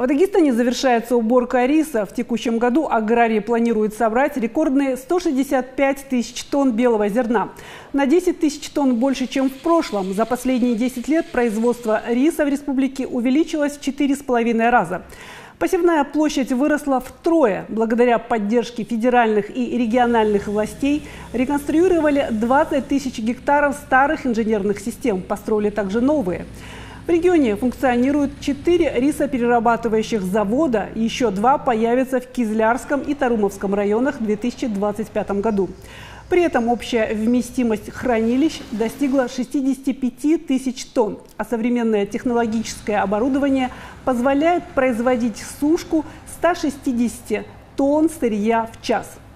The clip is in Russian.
В Дагестане завершается уборка риса. В текущем году аграрии планируют собрать рекордные 165 тысяч тонн белого зерна. На 10 тысяч тонн больше, чем в прошлом. За последние 10 лет производство риса в республике увеличилось в 4,5 раза. Посевная площадь выросла втрое. Благодаря поддержке федеральных и региональных властей реконструировали 20 тысяч гектаров старых инженерных систем, построили также новые. В регионе функционируют 4 рисоперерабатывающих завода, еще 2 появятся в Кизлярском и Тарумовском районах в 2025 году. При этом общая вместимость хранилищ достигла 65 тысяч тонн, а современное технологическое оборудование позволяет производить сушку 160 тонн сырья в час.